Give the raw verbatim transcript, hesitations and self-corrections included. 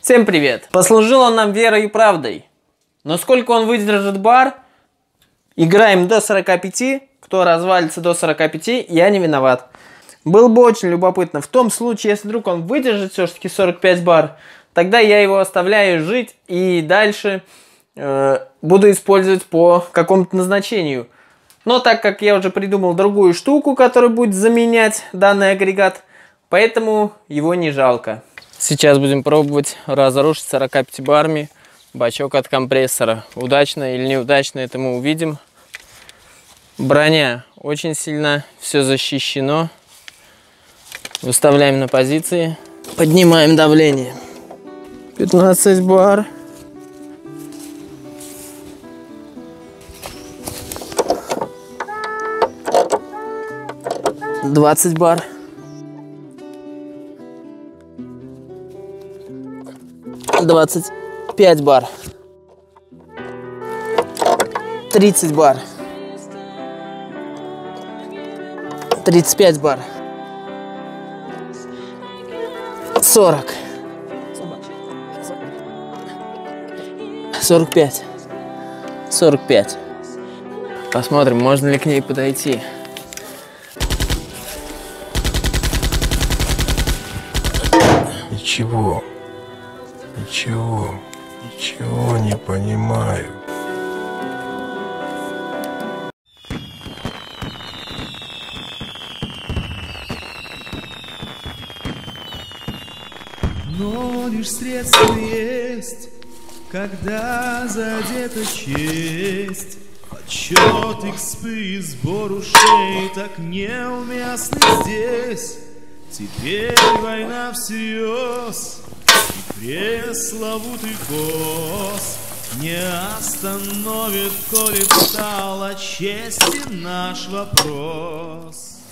Всем привет! Послужил он нам верой и правдой. Но сколько он выдержит бар? Играем до сорока пяти. Кто развалится до сорока пяти, я не виноват. Было бы очень любопытно. В том случае, если вдруг он выдержит все-таки сорок пять бар, тогда я его оставляю жить и дальше э, буду использовать по какому-то назначению. Но так как я уже придумал другую штуку, которая будет заменять данный агрегат, поэтому его не жалко. Сейчас будем пробовать разрушить сорока пятью барами бачок от компрессора. Удачно или неудачно, это мы увидим. Броня очень сильно, все защищено. Выставляем на позиции. Поднимаем давление. пятнадцать бар. двадцать бар. двадцать пять бар. тридцать бар. тридцать пять бар. сорок. сорок пять. сорок пять. Посмотрим, можно ли к ней подойти. Ничего, ничего, ничего не понимаю. Но лишь средства есть, когда задета честь. Отчет, экспы и сбор ушей так неуместны здесь. Теперь война всерьез, и пресловутый босс не остановит, коли встал от чести наш вопрос.